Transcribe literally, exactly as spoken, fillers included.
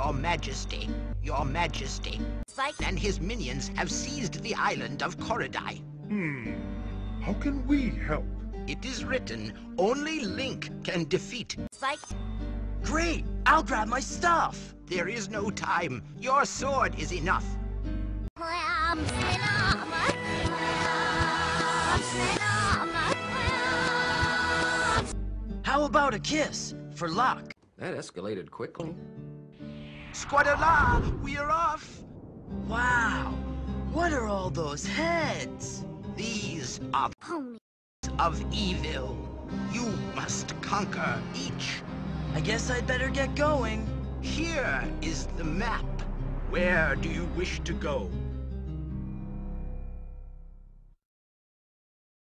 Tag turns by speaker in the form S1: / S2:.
S1: Your Majesty, Your Majesty.
S2: Spike.
S1: And his minions have seized the island of Korodai.
S3: Hmm. How can we help?
S1: It is written, only Link can defeat.
S2: Spike.
S4: Great! I'll grab my stuff!
S1: There is no time. Your sword is enough.
S4: How about a kiss? For luck.
S5: That escalated quickly.
S1: Squadala, we're off.
S4: Wow! What are all those heads?
S1: These are
S2: Holy.
S1: of evil. You must conquer each.
S4: I guess I'd better get going.
S1: Here is the map. Where do you wish to go?